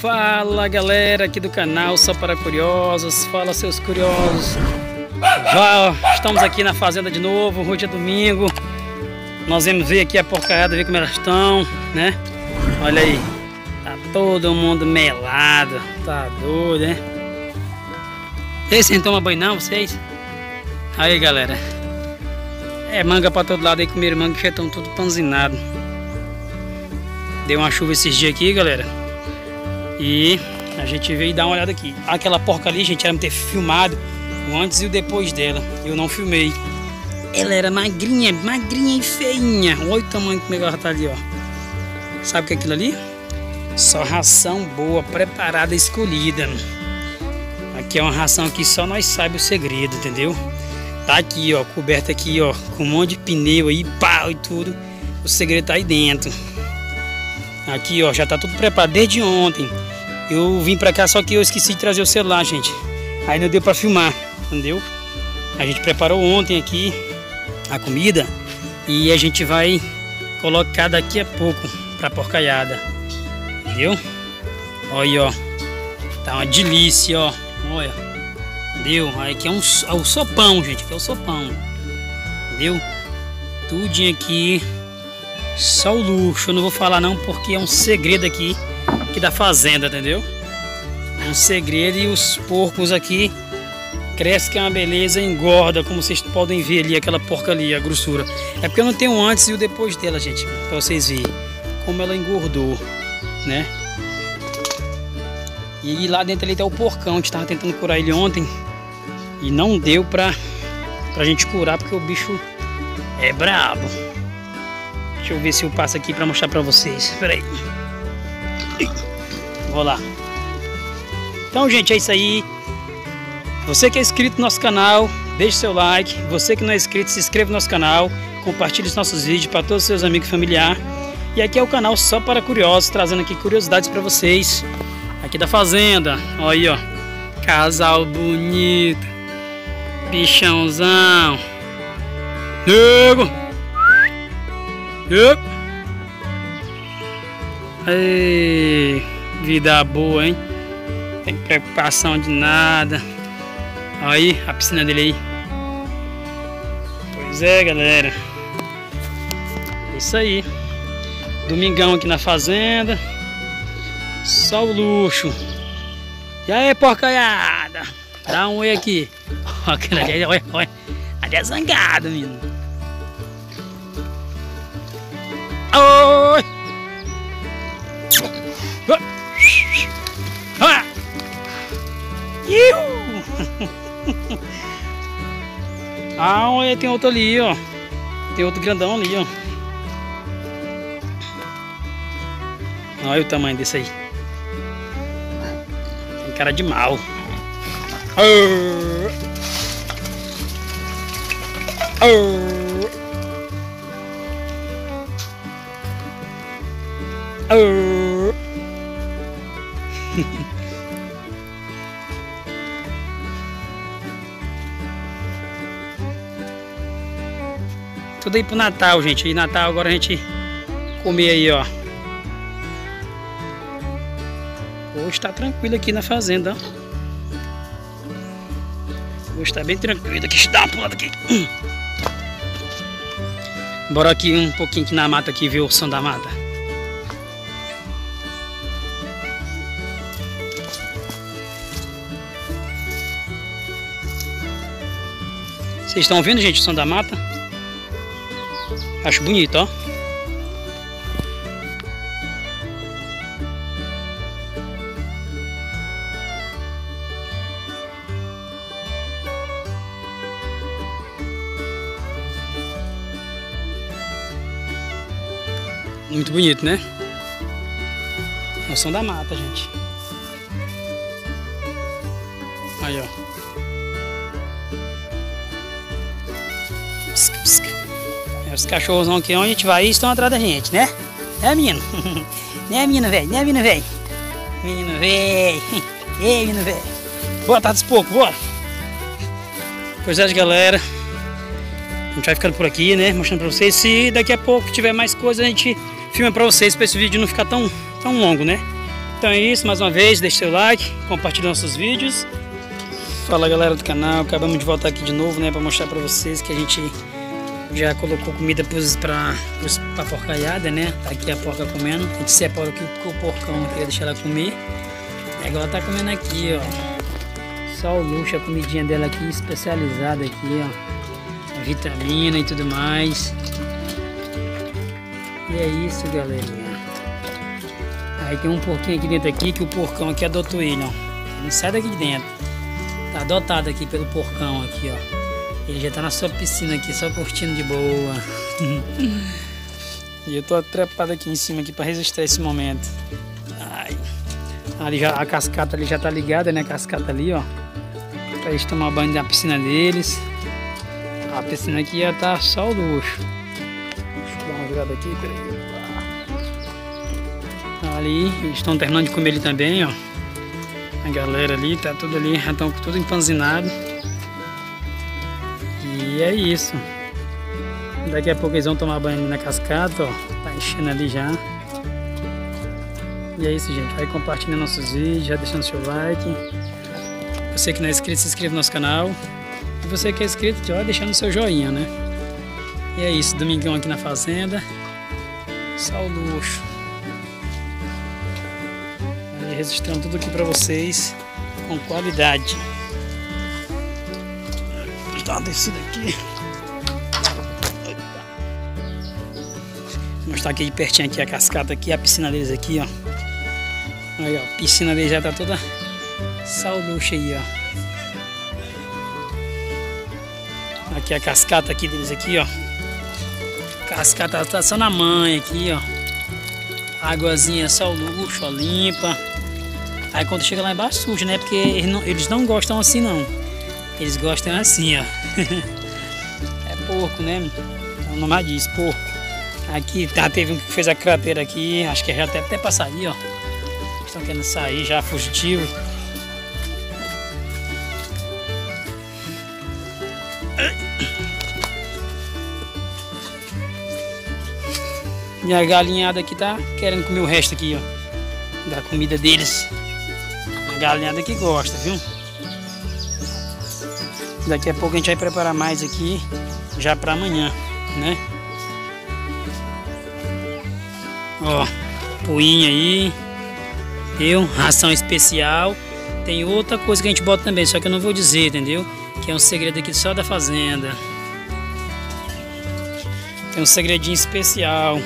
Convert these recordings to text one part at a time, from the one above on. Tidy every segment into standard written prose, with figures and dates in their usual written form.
Fala galera aqui do canal Só para Curiosos, fala seus curiosos. Já estamos aqui na fazenda de novo, hoje é domingo. Nós vamos ver aqui a porcaiada, ver como elas estão, né? Olha aí, tá todo mundo melado, tá doido, né? Vocês não tomam banho não, vocês? Aí galera, é manga para todo lado aí, comeram manga que já estão tudo panzinado. Deu uma chuva esses dias aqui galera, e a gente veio dar uma olhada aqui. Aquela porca ali, gente, era pra ter filmado o antes e o depois dela. Eu não filmei. Ela era magrinha, magrinha e feinha. Olha o tamanho que ela tá ali, ó. Sabe o que é aquilo ali? Só ração boa, preparada, escolhida. Aqui é uma ração que só nós sabemos o segredo, entendeu? Tá aqui, ó, coberta aqui, ó, com um monte de pneu aí, pau e tudo. O segredo tá aí dentro. Aqui, ó, já tá tudo preparado desde ontem. Eu vim pra cá, só que eu esqueci de trazer o celular, gente. Aí não deu pra filmar, entendeu? A gente preparou ontem aqui a comida e a gente vai colocar daqui a pouco pra porcaiada, entendeu? Olha, ó, tá uma delícia, ó. Olha, entendeu? Aí aqui é o sopão, gente, aqui é o sopão, entendeu? Tudinho aqui, só o luxo. Eu não vou falar não, porque é um segredo aqui da fazenda, entendeu? É um segredo. E os porcos aqui crescem que é uma beleza, engorda, como vocês podem ver ali, aquela porca ali, a grossura. É porque eu não tenho o antes e o depois dela, gente, pra vocês verem como ela engordou, né? E lá dentro ali tá o porcão, a gente tava tentando curar ele ontem e não deu pra gente curar, porque o bicho é brabo. Deixa eu ver se eu passo aqui pra mostrar pra vocês. Espera aí. Vou lá. Então, gente, é isso aí. Você que é inscrito no nosso canal, deixe seu like. Você que não é inscrito, se inscreva no nosso canal. Compartilhe os nossos vídeos para todos os seus amigos e familiares. E aqui é o canal Só para Curiosos, trazendo aqui curiosidades para vocês. Aqui da fazenda. Olha aí, ó. Casal bonito. Bichãozão. Nego. Ei, vida boa, hein? Tem preocupação de nada. Aí a piscina dele aí. Pois é, galera. É isso aí. Domingão aqui na fazenda. Só o luxo. E aí, porcaiada? Dá um oi aqui. Olha, olha. Ali é zangado, menino. Oi! Ah, olha, tem outro ali, ó. Tem outro grandão ali, ó. Olha o tamanho desse aí. Tem cara de mal. Tudo aí pro Natal, gente. E Natal agora a gente comer aí, ó. Hoje tá tranquilo aqui na fazenda, ó. Hoje tá bem tranquilo aqui. Deixa eu dar uma pulada aqui. Bora aqui um pouquinho aqui na mata aqui, ver o som da mata. Vocês estão ouvindo, gente, o som da mata? Acho bonito, ó. Muito bonito, né? É o som da mata, gente. Aí, ó. Pisca, pisca. Os cachorros aqui onde a gente vai estão atrás da gente, né? É, menino? Né, menino velho? Né, menino velho? Menino velho. Ei, menino velho. Bora, tá dos poucos, bora. Pois é, galera. A gente vai ficando por aqui, né? Mostrando pra vocês. Se daqui a pouco tiver mais coisa, a gente filma pra vocês, pra esse vídeo não ficar tão longo, né? Então é isso, mais uma vez, deixe seu like, compartilhe nossos vídeos. Fala galera do canal, acabamos de voltar aqui de novo, né, para mostrar para vocês que a gente já colocou comida pra porcaiada, né? Tá aqui a porca comendo, a gente separa aqui o porcão aqui, deixa ela comer. E agora ela tá comendo aqui, ó. Só o luxo, a comidinha dela aqui, especializada aqui, ó. Vitamina e tudo mais. E é isso, galerinha. Aí tem um porquinho aqui dentro aqui, que o porcão aqui adotou ele, ó. Ele não sai daqui de dentro. Tá adotado aqui pelo porcão aqui, ó. Ele já tá na sua piscina aqui, só curtindo de boa. E eu tô trepado aqui em cima aqui para resistir a esse momento. Ai. Ali já, a cascata ali já tá ligada, né? A cascata ali, ó. Pra eles tomar banho na piscina deles. A piscina aqui já tá só o luxo. Deixa eu dar uma virada aqui, peraí. Ali, eles estão terminando de comer ali também, ó. A galera ali, tá tudo ali, já estão tudo empanzinado. E é isso. Daqui a pouco eles vão tomar banho ali na cascata, ó. Tá enchendo ali já. E é isso, gente. Vai compartilhando nossos vídeos, já deixando seu like. Você que não é inscrito, se inscreva no nosso canal. E você que é inscrito, já vai deixando seu joinha, né? E é isso, domingão aqui na fazenda. Só o luxo. Registrando tudo aqui para vocês com qualidade. Vou dar uma descida aqui. Vou mostrar aqui de pertinho aqui a cascata aqui, a piscina deles aqui, ó. Aí, ó, a piscina deles já tá toda só o luxo aí, ó. Aqui a cascata aqui deles aqui, ó. Cascata tá só na mãe aqui, ó. Águazinha só o luxo, ó, limpa. Aí quando chega lá embaixo suja, né? Porque eles não gostam assim não. Eles gostam assim, ó. É porco, né? O nome diz, porco. Aqui tá, teve um que fez a crateira aqui. Acho que já até pra sair, ó. Estão querendo sair já, fugitivo. E a galinhada aqui tá querendo comer o resto aqui, ó. Da comida deles. A galinhada que gosta, viu? Daqui a pouco a gente vai preparar mais aqui, já para amanhã, né? Ó, puinha aí, viu? Ração especial. Tem outra coisa que a gente bota também, só que eu não vou dizer, entendeu? Que é um segredo aqui só da fazenda. Tem um segredinho especial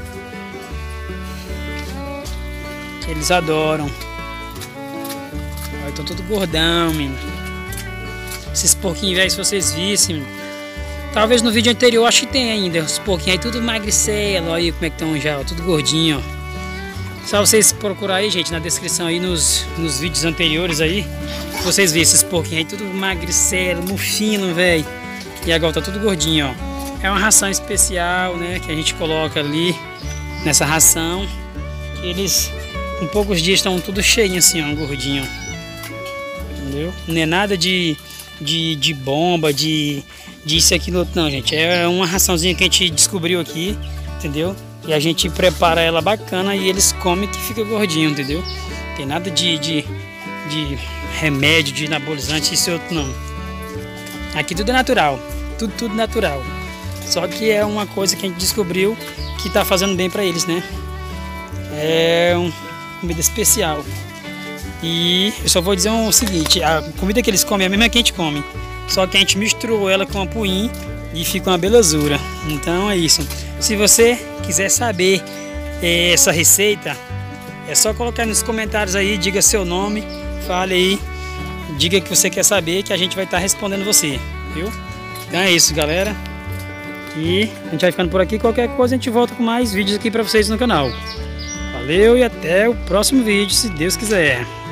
que eles adoram. Estão tudo gordão, menino. Esses porquinhos velhos, se vocês vissem, talvez no vídeo anterior, acho que tem ainda. Os porquinhos aí tudo magricelo, olha aí como é que estão já, ó, tudo gordinho, ó. Só vocês procurar aí, gente, na descrição aí, nos vídeos anteriores aí, vocês verem esses porquinhos aí tudo magricelo, mufino, velho. E agora tá tudo gordinho, ó. É uma ração especial, né, que a gente coloca ali nessa ração. Que eles, em poucos dias, estão tudo cheinho assim, ó, gordinho. Entendeu? Não é nada de bomba, de isso e aquilo, não, gente. É uma raçãozinha que a gente descobriu aqui, entendeu? E a gente prepara ela bacana e eles comem que fica gordinho, entendeu? Tem nada de remédio, de anabolizante, isso e outro, não. Aqui tudo é natural, tudo natural. Só que é uma coisa que a gente descobriu que tá fazendo bem para eles, né? É uma comida especial. E eu só vou dizer o seguinte, a comida que eles comem é a mesma que a gente come, só que a gente misturou ela com a puim e fica uma belezura. Então é isso. Se você quiser saber essa receita, é só colocar nos comentários aí, diga seu nome, fale aí, diga que você quer saber, que a gente vai estar respondendo você, viu? Então é isso, galera. E a gente vai ficando por aqui, qualquer coisa a gente volta com mais vídeos aqui para vocês no canal. Valeu e até o próximo vídeo, se Deus quiser.